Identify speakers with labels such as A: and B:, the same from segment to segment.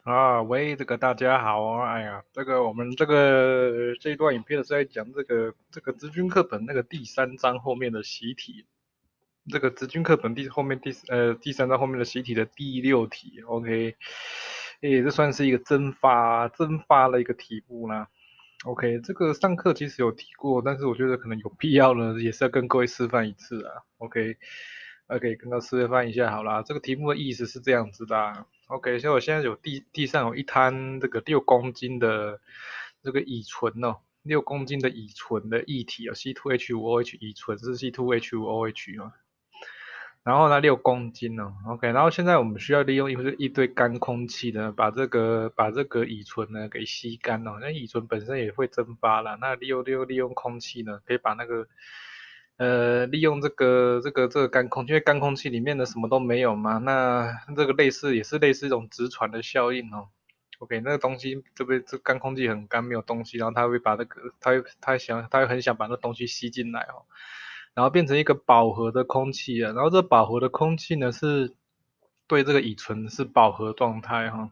A: 喂，大家好啊！哎呀，我们这一段影片是在讲这个资讯课本那个第三章后面的习题，这个资讯课本第三章后面的习题的第六题，OK，这算是一个蒸发的一个题目啦。OK，这个上课其实有提过，但是我觉得可能有必要呢，也是要跟各位示范一次啊。OK，跟他示范一下好啦。这个题目的意思是这样子的啊。OK，所以我现在地上有一滩这个6公斤的这个乙醇哦，6公斤的乙醇的液体哦，C2H5OH 乙醇是 C2H5OH 嘛。然后呢，6公斤哦，OK，然后现在我们需要利用一堆干空气呢，把这个乙醇呢给吸干哦。那乙醇本身也会蒸发了，那利用空气呢，可以把那个利用这个干空气，因为干空气里面的什么都没有嘛，那这个也是类似一种直传的效应哦。OK，那个东西这干空气很干，没有东西，然后它会把那个它会很想把那东西吸进来哦。然后变成一个饱和的空气啊，然后这饱和的空气呢是对这个乙醇是饱和状态哈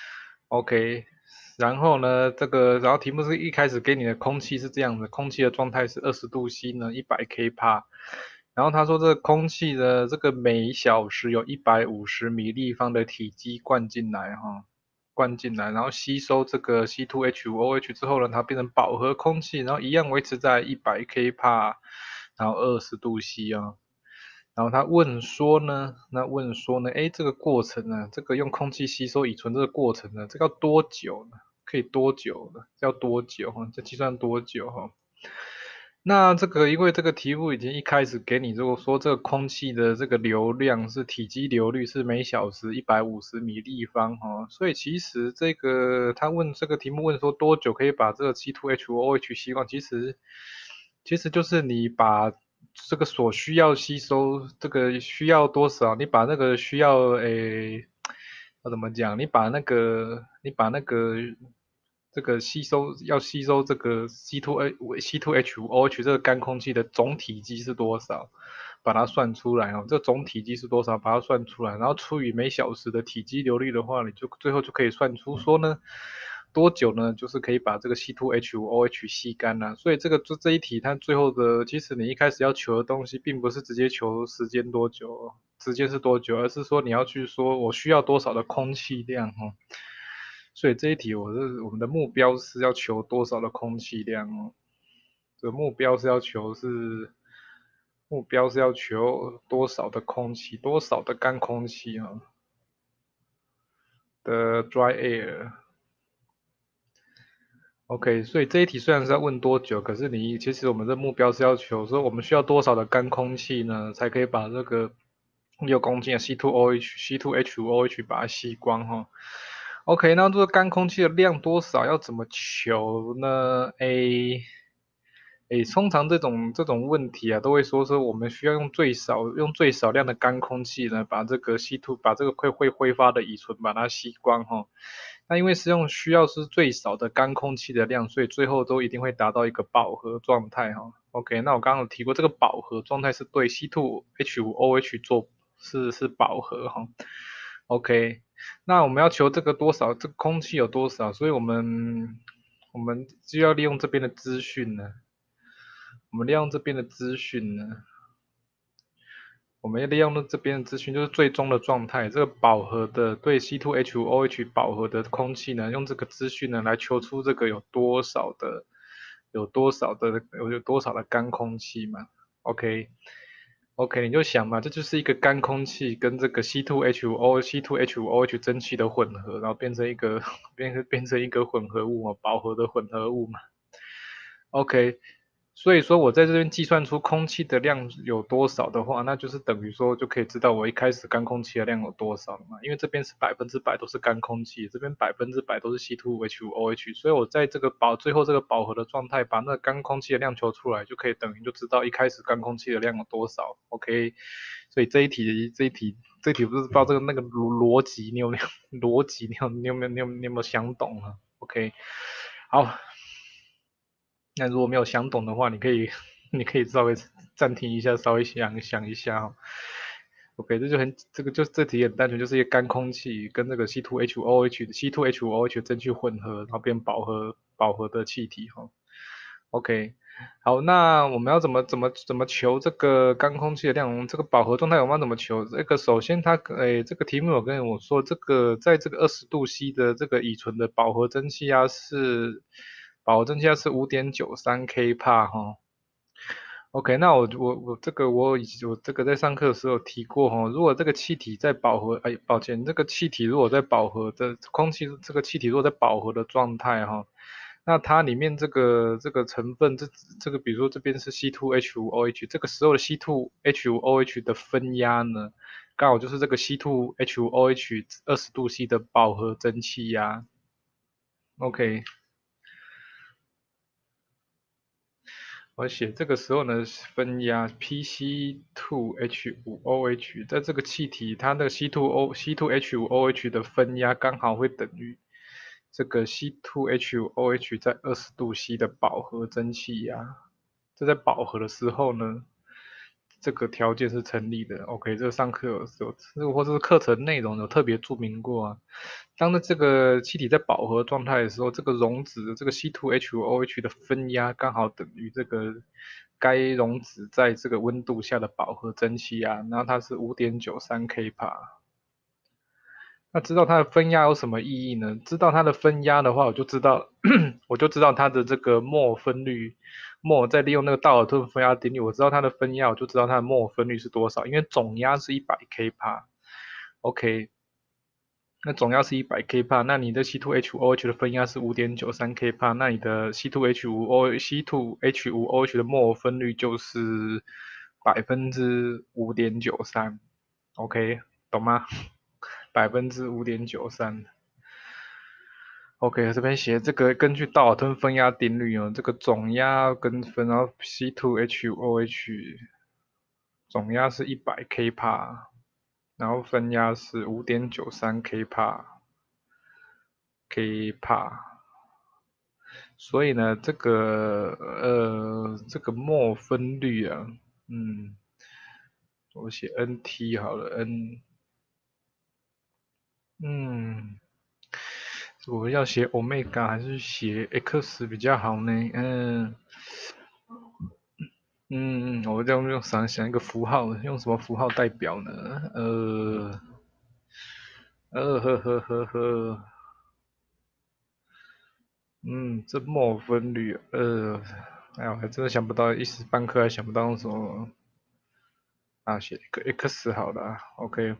A: ，OK，然后呢然后题目是一开始给你的空气是这样的，空气的状态是20°C 呢100 kPa，然后他说这个空气的这个每小时有150米立方的体积灌进来哈。灌进来，然后吸收这个 C2H5OH 之后呢，它变成饱和空气，然后一样维持在100 kPa，然后20°C 啊。然后他问说呢，哎，这个过程呢，这个用空气吸收乙醇这个过程呢，这个要多久呢？可以多久呢？要多久哈？这计算多久哈？那因为这个题目已经一开始给你如果说这个空气的这个流量是体积流率是每小时150米立方哈，所以其实他问这个题目问说多久可以把这个 C2H5OH 吸光，其实就是你把这个所需要吸收这个需要多少，你把那个需要要怎么讲？你把那个这个吸收这个 C2H5OH 这个干空气的总体积是多少，把它算出来哦。这总体积是多少，把它算出来，然后除以每小时的体积流率的话，你就最后就可以算出说呢，多久呢？就是可以把这个 C2H5OH 吸干了。所以这一题它最后的，其实你一开始要求的东西，并不是直接求时间多久，时间是多久，而是说你要去说我需要多少的空气量哦。所以这一题我们的目标是要求多少的空气量哦？这目标是要求多少的空气，多少的干空气啊的 dry air。OK，所以这一题虽然是在问多久，可是其实我们的目标是要求说我们需要多少的干空气呢，才可以把这个6公斤的 C2H5OH 把它吸光哈。OK，那这个干空气的量多少要怎么求呢通常这种问题啊，都会说我们需要用最少量的干空气呢，把这个 C2 把这个会挥发的乙醇把它吸光哈。那因为需要是最少的干空气的量，所以最后都一定会达到一个饱和状态哈。OK，那我刚刚有提过，这个饱和状态是对 C2H5OH 是饱和哈。OK，那我们要求这个多少，这个空气有多少，所以我们就要利用这边的资讯呢。我们利用这边的资讯呢，我们要利用这边的资讯，就是最终的状态，这个饱和的对 C2H5OH 饱和的空气呢，用这个资讯呢来求出这个有多少的干空气嘛？OK，你就想嘛，这就是一个干空气跟这个 C2H5OH 蒸汽的混合，然后变成一个变成一个混合物嘛，饱和的混合物嘛。OK，所以说我在这边计算出空气的量有多少的话，那就是等于说就可以知道我一开始干空气的量有多少了嘛。因为这边是100%都是干空气，这边100%都是 C2H5OH，所以我在最后这个饱和的状态，把那个干空气的量求出来，就可以等于就知道一开始干空气的量有多少。OK，所以这一题不是不知道这个那个逻辑，你有没有逻辑？你有没有想懂啊？OK，好。那如果没有想懂的话，你可以你可以稍微暂停一下，稍微想一下哦。 OK，这个就这题很单纯，就是一个干空气跟那个 C2H5OH 的蒸汽混合，然后变饱和的气体哈。OK，好，那我们要怎么求这个干空气的量？这个饱和状态我们要怎么求？这个首先这个题目有跟我说，这个在这个20°C 的这个乙醇的饱和蒸汽压是5.93 k 帕哈。OK，那我这个我这个在上课的时候有提过哈，如果这个气体在饱和，哎，抱歉，这个气体如果在饱和的空气，这个气体如果在饱和的状态哈，那它里面这个成分，这个比如说这边是 C2H5OH，这个时候的 C2H5OH 的分压呢，刚好就是这个 C2H5OH 20°C 的饱和蒸汽压。OK，而且这个时候呢，分压 PC2H5OH，在这个气体它那个 C2H5OH 的分压刚好会等于这个 C2H5OH 在20°C 的饱和蒸汽压。这在饱和的时候呢，这个条件是成立的。OK，这个上课或者是课程内容有特别注明过啊。当这个气体在饱和状态的时候，这个溶质的这个 C2H5OH 的分压刚好等于这个该溶质在这个温度下的饱和蒸汽压，然后它是5.93 k 帕。那知道它的分压有什么意义呢？知道它的分压的话，我就知道我就知道它的这个摩分率。再利用那个道尔顿分压定律，我知道它的分压，我就知道它的摩分率是多少，因为总压是100 k 帕。OK，那总压是100 k 帕，那你的 C2H5OH 的分压是5.93 k 帕，那你的 C2H5OH 的摩尔分率就是5.93%。OK，懂吗？5.93%。OK，这边写这个根据道尔顿分压定律哦，这个总压跟分，然后 C2H5OH 总压是100 k 帕，然后分压是5.93 k 帕。所以呢，这个墨分率啊，嗯，我写 NT 好了，嗯，我要写 omega 还是写 x 比较好呢？我这样想一个符号，用什么符号代表呢？呵呵呵呵，这墨分率，哎呀，我还真的想不到，一时半刻还想不到用什么啊，写一个 x 好了啊，OK，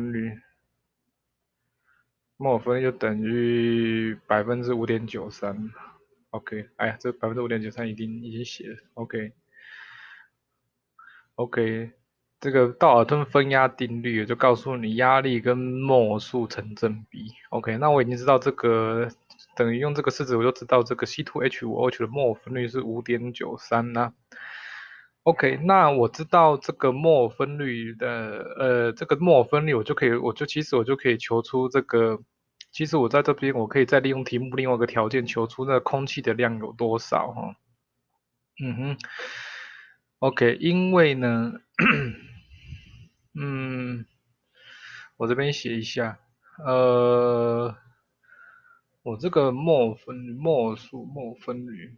A: 墨分就等于5.93%。OK，哎呀，这5.93%已经写了。OK，这个道尔顿分压定律就告诉你压力跟墨数成正比。OK，那我已经知道这个等于用这个式子我就知道这个 C2H5OH 的墨分率是5.93啦。OK，那我知道这个摩尔分率的，这个摩尔分率其实我就可以求出这个，其实我在这边我可以再利用题目另外一个条件求出那个空气的量有多少哈。嗯哼，OK，因为呢，嗯，我这边写一下，呃，我这个摩尔分率。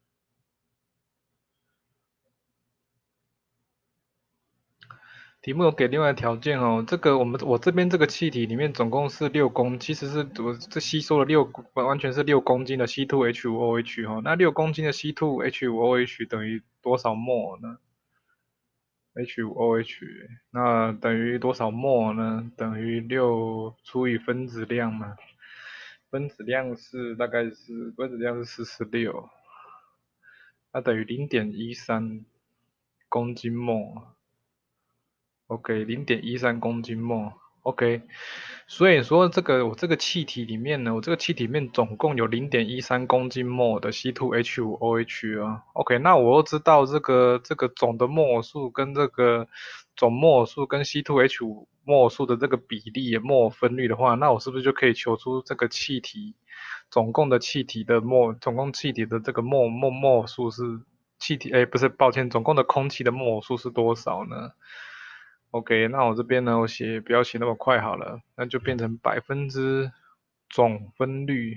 A: 题目有给另外的条件哦，这个我这边这个气体里面总共是其实是我这吸收了完全是6公斤的 C2H5OH 哦，那6公斤的 C2H5OH 等于多少 mol 呢？H5OH 那等于多少 mol 呢？等于6除以分子量嘛，分子量是46，那等于0.13公斤 mol。OK，0.13公斤末。OK，所以说我这个气体里面呢，我这个气体里面总共有0.13公斤末的 C2H5OH 啊。OK，那我又知道这个总的摩尔数跟这个总摩尔数跟 C2H5 摩尔数的这个比例摩尔分率的话，那我是不是就可以求出这个气体总共气体的这个摩尔数是不是，抱歉，总共的空气的摩尔数是多少呢？ OK，那我这边呢，我不要写那么快好了，那就变成总分率，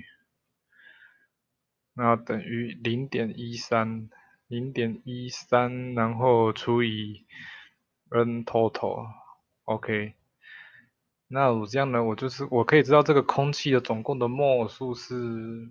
A: 那等于0.13，然后除以 n total，OK，那我这样呢，我可以知道这个空气的总共的摩数是，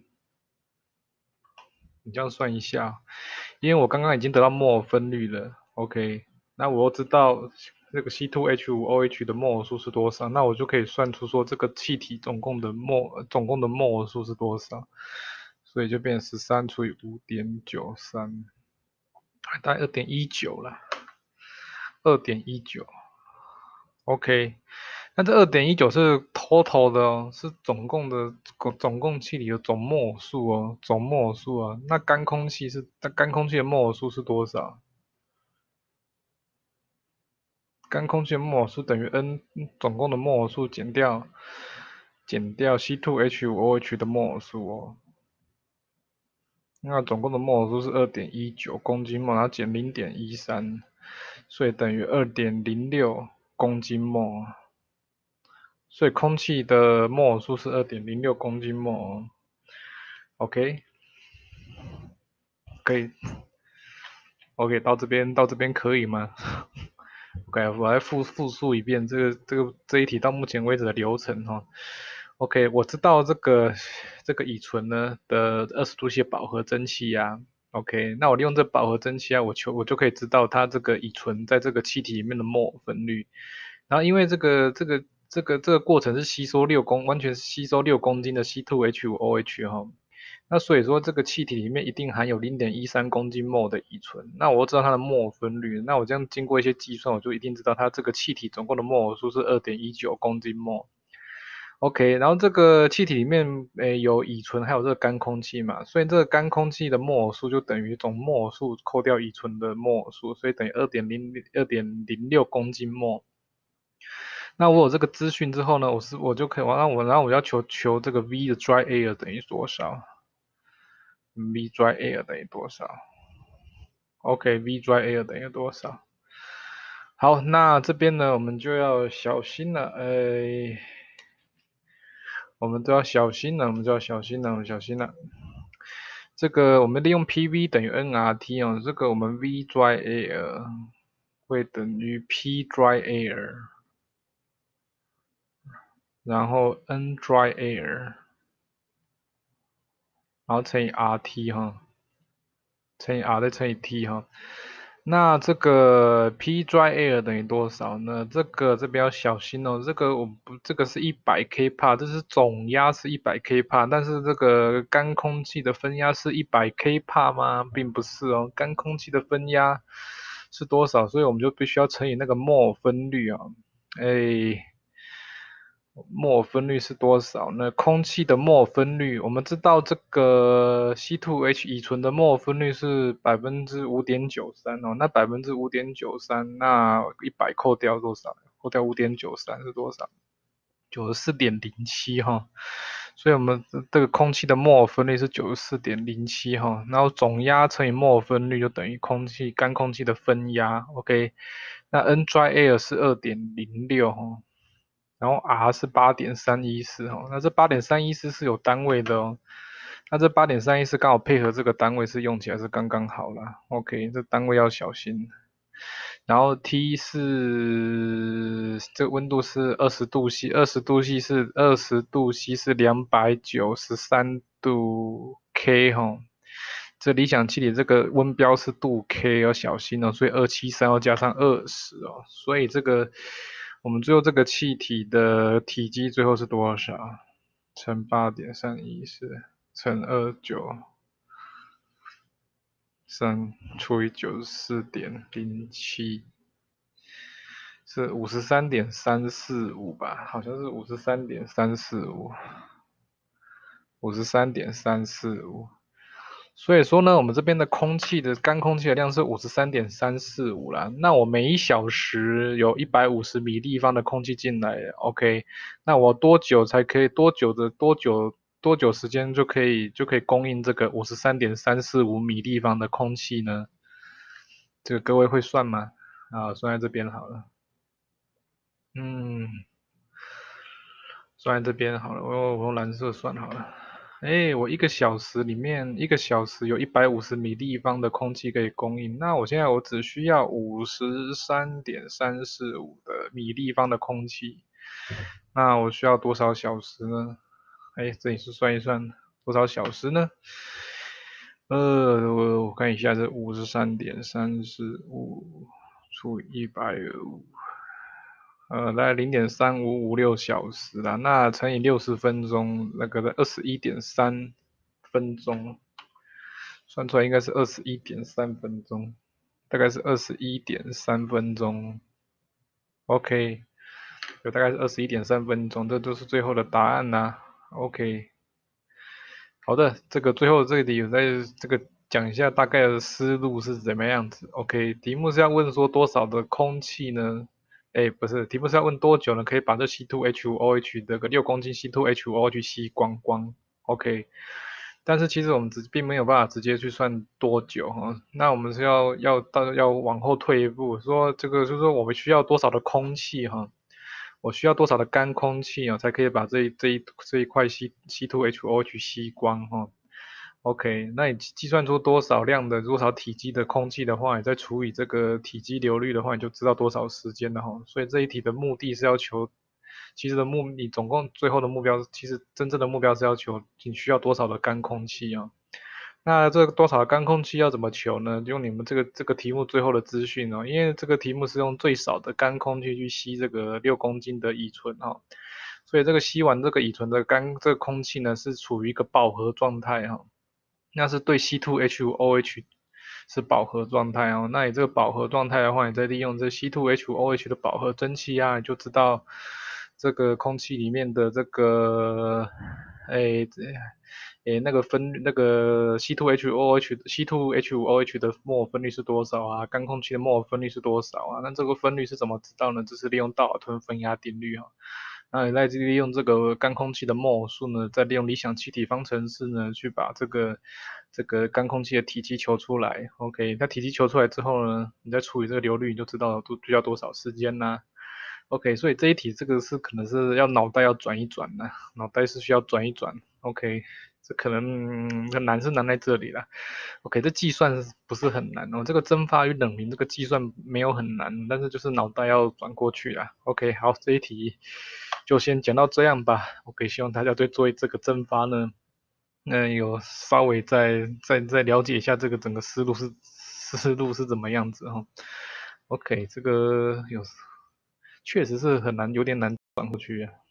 A: 你这样算一下，因为我刚刚已经得到摩分率了，OK，那我又知道这个 C2H5OH 的摩尔数是多少，那我就可以算出说这个气体总共的摩尔数是多少，所以就变成13除以5.93，大概2.19了，2.19。OK，那这2.19是 total 的哦，是总共气体的总摩尔数哦，总摩尔数啊。那干空气的摩尔数是多少？干空气的摩尔数等于 N 总共的摩尔数减掉 C2H5OH 的摩尔数哦。那总共的摩尔数是2.19公斤摩，然后减0.13，所以等于2.06公斤摩。所以空气的摩尔数是2.06公斤摩。OK，可以。OK，到这边可以吗？OK，我来复述一遍这一题到目前为止的流程哈。OK，我知道这个乙醇呢的20度 C 饱和蒸汽呀。OK，那我利用这饱和蒸汽啊，我就可以知道它这个乙醇在这个气体里面的摩尔分率。然后因为这个过程是完全是吸收6公斤的 C2H5OH 哈。那所以说这个气体里面一定含有0.13公斤摩的乙醇，那我知道它的摩尔分率，那我这样经过一些计算，我就一定知道它这个气体总共的摩尔数是2.19公斤摩。OK，然后这个气体里面有乙醇还有这个干空气嘛，所以这个干空气的摩尔数就等于总摩尔数扣掉乙醇的摩尔数，所以等于2.06公斤摩。那我有这个资讯之后呢，我就可以，然后我要求这个 V 的 dry air 等于多少？V dry air 等于多少？OK，V dry air 等于多少？好，那这边呢，我们就要小心了，我们都要小心了，我们就要小心了，我们小心了。这个我们利用 PV 等于 nRT 哦，这个我们 V dry air 会等于 P dry air，然后 N dry air，然后乘以 RT 哈，乘以 R 再乘以 T 哈。那这个 P dry air 等于多少呢？这边要小心哦，这个是100 kPa，这是总压是100 kPa，但是这个干空气的分压是100 kPa 吗？并不是哦，干空气的分压是多少？所以我们就必须要乘以那个摩尔分率啊，哎。摩尔分率是多少呢？空气的摩尔分率，我们知道这个 C2H 乙醇的摩尔分率是5.93%哦，那5.93%，那100扣掉多少？扣掉5.93是多少？94.07哈，所以我们这个空气的摩尔分率是94.07哈，然后总压乘以摩尔分率就等于干空气的分压，OK，那 N dry air 是2.06哈。然后 R 是8.314哦，那这8.314是有单位的哦，那这8.314刚好配合这个单位是用起来是刚刚好啦 OK，这单位要小心。然后 T 是这个温度是20度C，20度C 是293度 K 哈，这理想气体这个温标是度 K 要小心哦，所以273要加上20哦，所以我们最后这个气体的体积最后是多少？乘8.314乘293除以94.07，是53.345吧？好像是53.345，53.345。所以说呢，我们这边的干空气的量是53.345啦。那我每1小时有150米立方的空气进来，OK，那我多久时间就可以供应这个53.345米立方的空气呢？这个各位会算吗？啊，算在这边好了。 嗯，算在这边好了，我用蓝色算好了。哎，我1个小时里面1个小时有150米立方的空气可以供应，那我现在只需要53.345的米立方的空气，那我需要多少小时呢？哎，这里是算一算多少小时呢？我看一下，这53.345除以150，大概0.3556小时啦，那乘以60分钟，那个21.3分钟，算出来应该是21.3分钟，大概是21.3分钟。OK，有大概是21.3分钟，这就是最后的答案啦。OK，好的，这个最后这里有在这个讲一下大概的思路是怎么样子。OK，题目是要问说多少的空气呢？哎，不是，题目是要问多久呢？可以把这 C2H5OH 这个6公斤 C2H5OH 吸光光。OK，但是其实我们并没有办法直接去算多久哈。那我们是要往后退一步，说这个就是说我们需要多少的空气哈。我需要多少的干空气啊，才可以把这一块 C2H5O 吸光哈？OK，那你计算出多少体积的空气的话，你再除以这个体积流率的话，你就知道多少时间了哈。所以这一题的目的是要求，其实你总共最后的目标，其实真正的目标是要求你需要多少的干空气啊。那这个多少干空气要怎么求呢？用你们这个题目最后的资讯哦，因为这个题目是用最少的干空气去吸这个6公斤的乙醇哈，所以这个吸完这个乙醇的这个空气呢是处于一个饱和状态哈，那是对 C2H5OH 是饱和状态哦。那你这个饱和状态的话，你再利用这 C2H5OH 的饱和蒸汽啊，你就知道这个空气里面的这个，哎，那个 C2H5OH 的摩尔分率是多少啊？干空气的摩尔分率是多少啊？那这个分率是怎么知道呢？这是利用道尔顿分压定律哈。那你再利用这个干空气的摩尔数呢，再利用理想气体方程式呢，去把这个干空气的体积求出来。OK，那体积求出来之后呢，你再除以这个流率，你就知道需要多少时间啦。OK，所以这一题这个可能是要脑袋要转一转的，脑袋是需要转一转。OK，这可能难是难在这里了。OK，这计算不是很难哦，这个蒸发与冷凝这个计算没有很难，但是就是脑袋要转过去啦。OK，好，这一题就先讲到这样吧。OK，希望大家对做这个蒸发呢，有稍微再了解一下这个整个思路是怎么样子哈。OK，这个确实是很难，有点难转过去啊。